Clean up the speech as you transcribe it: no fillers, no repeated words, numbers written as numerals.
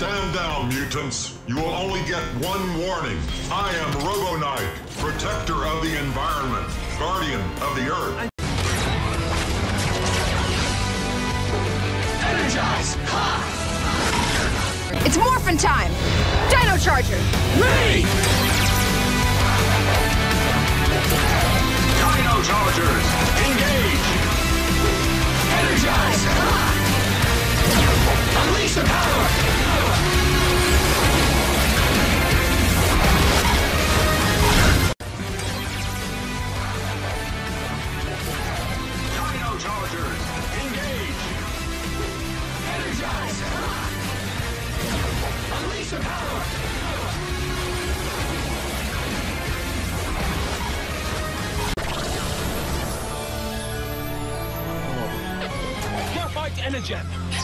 Stand down, mutants. You will only get one warning. I am Robo-Knight, protector of the environment, guardian of the Earth. Energize! Ha! It's morphin' time! Dino Charger! Ready! Dino Chargers! Engage! Energize! Ha! Unleash the power! Dino Chargers! Engage! Energize! Ha! Unleash the power! Fight Energen!